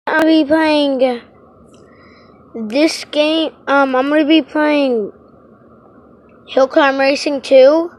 I'll be playing this game. I'm gonna be playing Hill Climb Racing 2.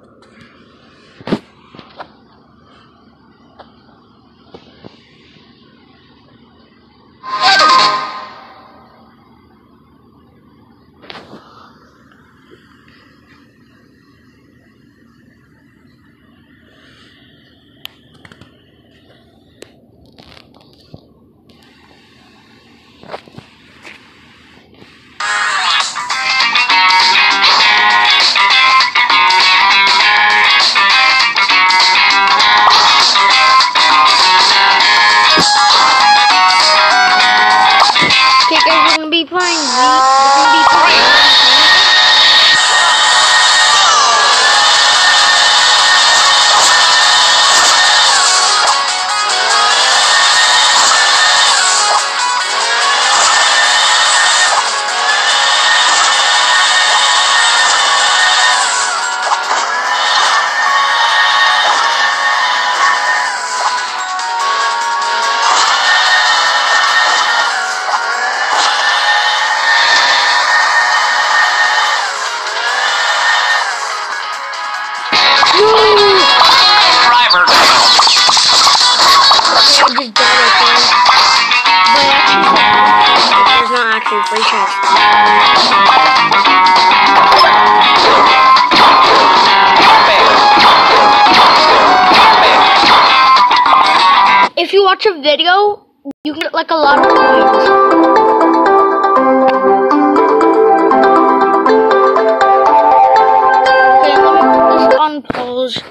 If you watch a video, you can get like a lot of coins. Okay, let me put this on pause.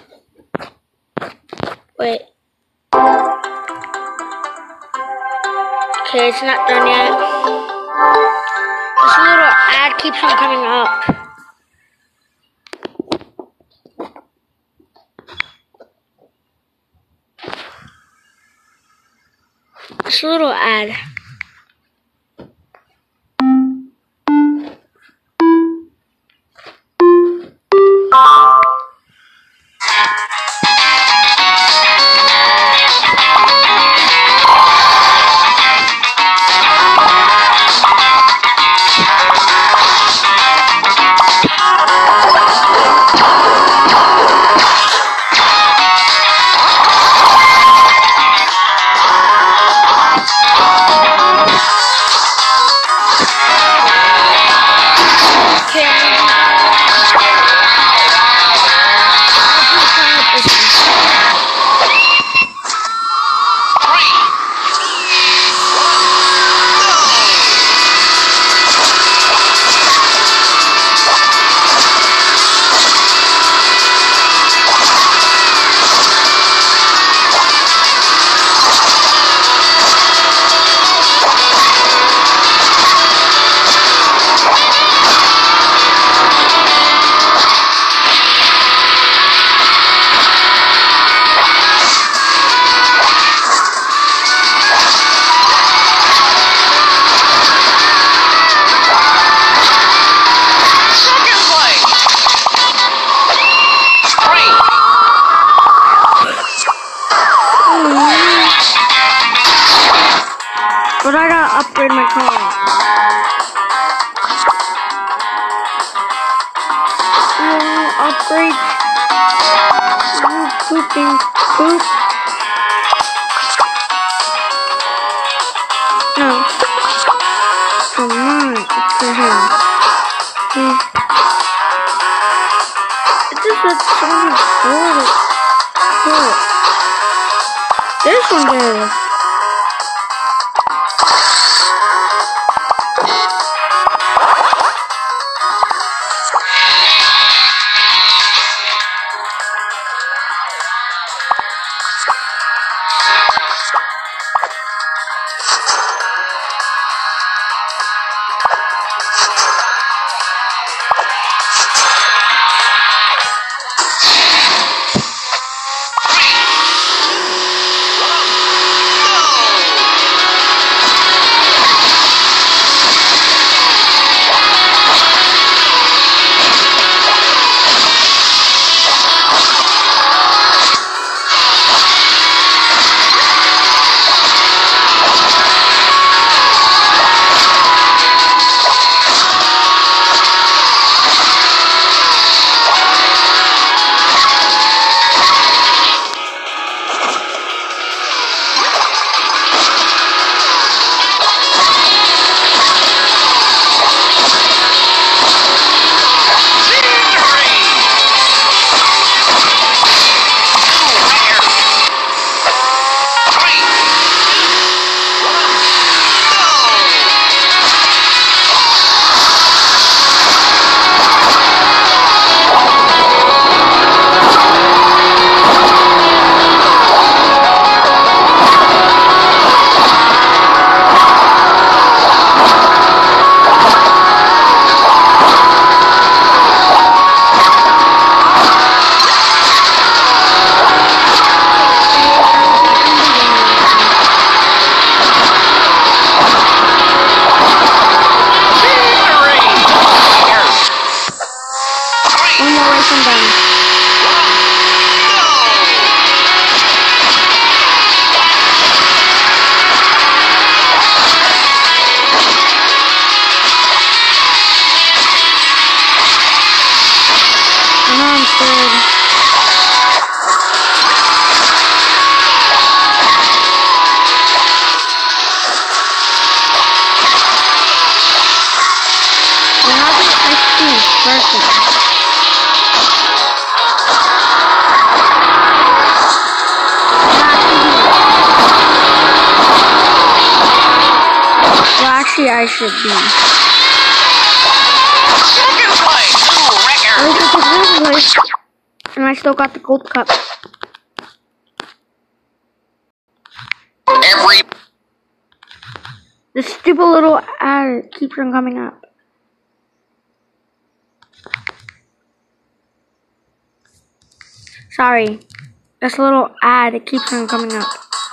Wait. Okay, it's not done yet. This little ad keeps on coming up. This little ad. But I gotta upgrade my car. Upgrade. Pooping. Poop. No. Come on. It's for him. It just looks so much cool. This one there. Actually, I should be. Second place. And I still got the gold cup. The stupid little ad keeps on coming up. Sorry. This little ad, it keeps on coming up.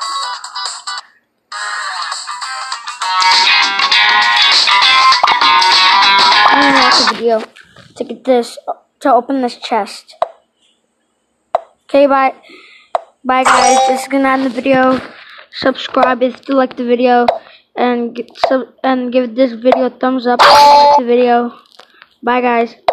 I'm gonna watch a video to get this, to open this chest. Okay, bye. Bye guys, this is gonna end the video. Subscribe if you like the video, and give this video a thumbs up if you like the video. Bye guys.